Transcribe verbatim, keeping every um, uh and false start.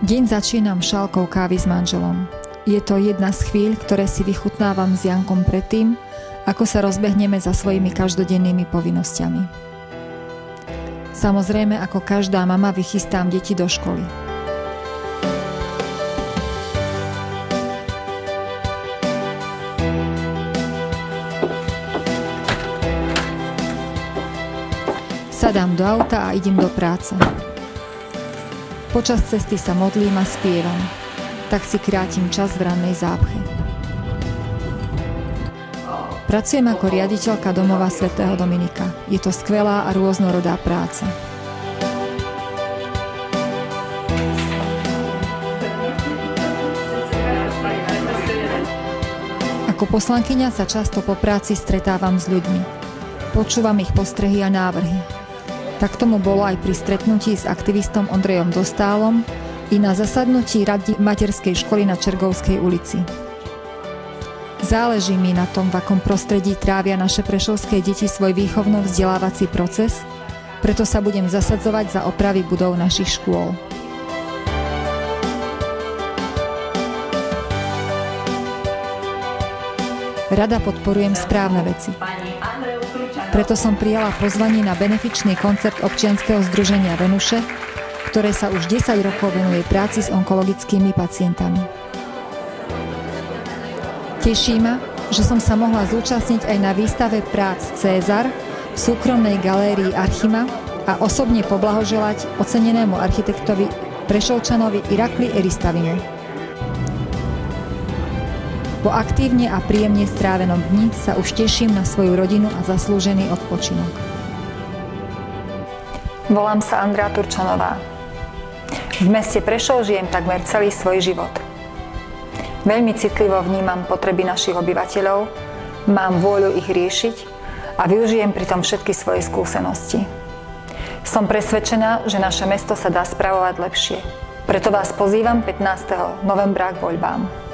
Deň začínam šálkou kávy s manželom. Je to jedna z chvíľ, ktoré si vychutnávam s Jankom predtým, ako sa rozbehneme za svojimi každodennými povinnosťami. Samozrejme, ako každá mama, vychystám deti do školy. Sadám do auta a idem do práce. Počas cesty sa modlím a spievam, tak si krátim čas v rannej zápche. Pracujem ako riaditeľka domova svätého Dominika. Je to skvelá a rôznorodá práca. Ako poslankyňa sa často po práci stretávam s ľuďmi. Počúvam ich postrehy a návrhy. Tak tomu bolo aj pri stretnutí s aktivistom Ondrejom Dostálom i na zasadnutí rady materskej školy na Čergovskej ulici. Záleží mi na tom, v akom prostredí trávia naše prešovské deti svoj výchovno-vzdelávací proces, preto sa budem zasadzovať za opravy budov našich škôl. Rada podporujem správne veci. Preto som prijala pozvanie na benefičný koncert občianskeho združenia Venuše, ktoré sa už desať rokov venuje práci s onkologickými pacientami. Teší ma, že som sa mohla zúčastniť aj na výstave prác Cézar v súkromnej galérii Archima a osobne poblahoželať ocenenému architektovi Prešovčanovi Irakli Eristavimu. Po aktívne a príjemne strávenom dni sa už teším na svoju rodinu a zaslúžený odpočinok. Volám sa Andrea Turčanová. V meste Prešov žijem takmer celý svoj život. Veľmi citlivo vnímam potreby našich obyvateľov, mám vôľu ich riešiť a využijem pritom všetky svoje skúsenosti. Som presvedčená, že naše mesto sa dá spravovať lepšie. Preto vás pozývam pätnásteho novembra k voľbám.